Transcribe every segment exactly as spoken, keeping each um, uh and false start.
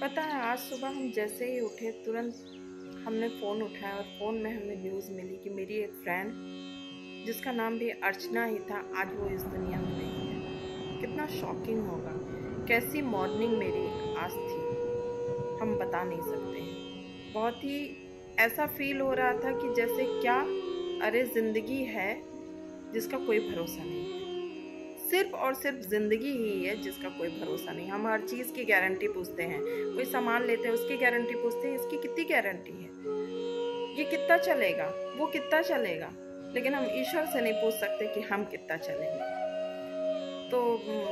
पता है, आज सुबह हम जैसे ही उठे तुरंत हमने फ़ोन उठाया और फ़ोन में हमें न्यूज़ मिली कि मेरी एक फ्रेंड जिसका नाम भी अर्चना ही था, आज वो इस दुनिया में नहीं है। कितना शॉकिंग होगा। कैसी मॉर्निंग मेरी आज थी, हम बता नहीं सकते हैं। बहुत ही ऐसा फील हो रहा था कि जैसे क्या, अरे ज़िंदगी है जिसका कोई भरोसा नहीं है। सिर्फ और सिर्फ ज़िंदगी ही है जिसका कोई भरोसा नहीं। हम हर चीज़ की गारंटी पूछते हैं, कोई सामान लेते हैं उसकी गारंटी पूछते हैं, इसकी कितनी गारंटी है, ये कितना चलेगा, वो कितना चलेगा, लेकिन हम ईश्वर से नहीं पूछ सकते कि हम कितना चलेंगे। तो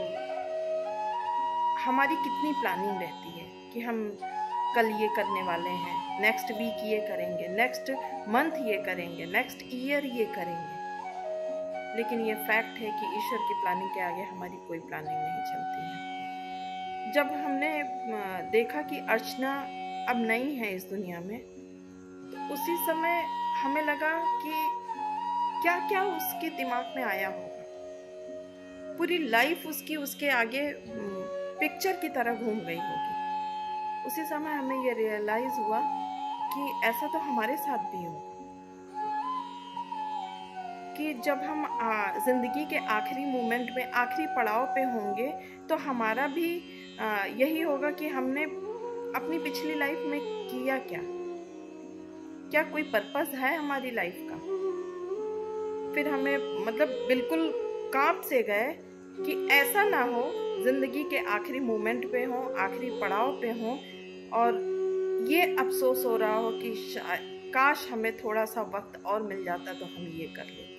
हमारी कितनी प्लानिंग रहती है कि हम कल ये करने वाले हैं, नेक्स्ट वीक ये करेंगे, नेक्स्ट मंथ ये करेंगे, नेक्स्ट ईयर ये करेंगे, लेकिन ये फैक्ट है कि ईश्वर की प्लानिंग के आगे हमारी कोई प्लानिंग नहीं चलती है। जब हमने देखा कि अर्चना अब नहीं है इस दुनिया में, तो उसी समय हमें लगा कि क्या क्या उसके दिमाग में आया होगा। पूरी लाइफ उसकी उसके आगे पिक्चर की तरह घूम गई होगी। उसी समय हमें ये रियलाइज हुआ कि ऐसा तो हमारे साथ भी होगा कि जब हम ज़िंदगी के आखिरी मोमेंट में, आखिरी पड़ाव पे होंगे, तो हमारा भी आ, यही होगा कि हमने अपनी पिछली लाइफ में किया क्या, क्या कोई पर्पस है हमारी लाइफ का। फिर हमें मतलब बिल्कुल कांप से गए कि ऐसा ना हो ज़िंदगी के आखिरी मोमेंट पे हो, आखिरी पड़ाव पे हो, और ये अफसोस हो रहा हो कि काश हमें थोड़ा सा वक्त और मिल जाता तो हम ये कर लेते।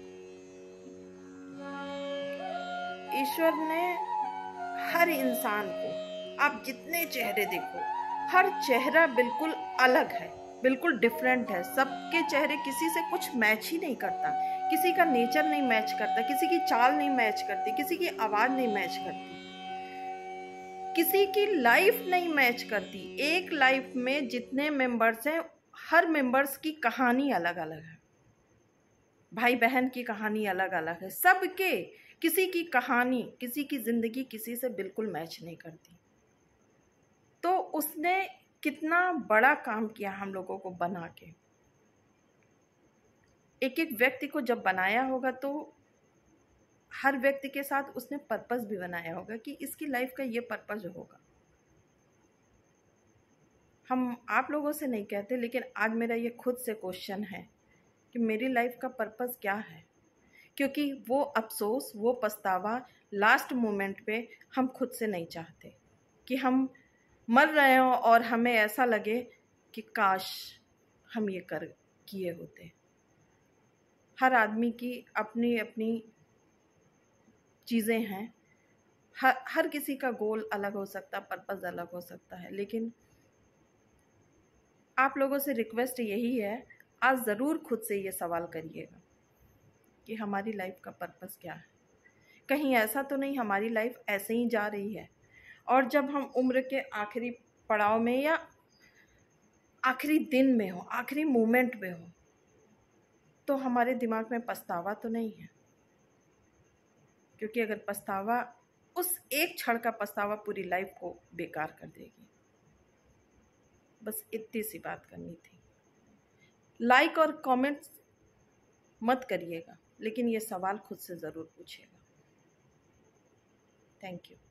ईश्वर ने हर इंसान को, आप जितने चेहरे देखो, हर चेहरा बिल्कुल अलग है, बिल्कुल डिफरेंट है। सबके चेहरे किसी से कुछ मैच ही नहीं करता, किसी का नेचर नहीं मैच करता, किसी की चाल नहीं मैच करती, किसी की आवाज नहीं मैच करती, किसी की लाइफ नहीं मैच करती। एक लाइफ में जितने मेंबर्स हैं, हर मेंबर्स की कहानी अलग अलग है, भाई बहन की कहानी अलग अलग है, सबके किसी की कहानी, किसी की जिंदगी किसी से बिल्कुल मैच नहीं करती। तो उसने कितना बड़ा काम किया हम लोगों को बना के। एक एक व्यक्ति को जब बनाया होगा तो हर व्यक्ति के साथ उसने पर्पस भी बनाया होगा कि इसकी लाइफ का ये पर्पस होगा। हम आप लोगों से नहीं कहते, लेकिन आज मेरा ये खुद से क्वेश्चन है कि मेरी लाइफ का पर्पस क्या है, क्योंकि वो अफसोस, वो पछतावा लास्ट मोमेंट पे हम खुद से नहीं चाहते कि हम मर रहे हों और हमें ऐसा लगे कि काश हम ये कर किए होते। हर आदमी की अपनी अपनी चीज़ें हैं, हर हर किसी का गोल अलग हो सकता है, पर्पस अलग हो सकता है, लेकिन आप लोगों से रिक्वेस्ट यही है, आज ज़रूर खुद से ये सवाल करिएगा कि हमारी लाइफ का पर्पस क्या है। कहीं ऐसा तो नहीं हमारी लाइफ ऐसे ही जा रही है, और जब हम उम्र के आखिरी पड़ाव में या आखिरी दिन में हो, आखिरी मोमेंट में हो, तो हमारे दिमाग में पछतावा तो नहीं है। क्योंकि अगर पछतावा, उस एक क्षण का पछतावा पूरी लाइफ को बेकार कर देगी। बस इतनी सी बात करनी थी। लाइक और कमेंट्स मत करिएगा, लेकिन ये सवाल खुद से ज़रूर पूछिएगा। Thank you.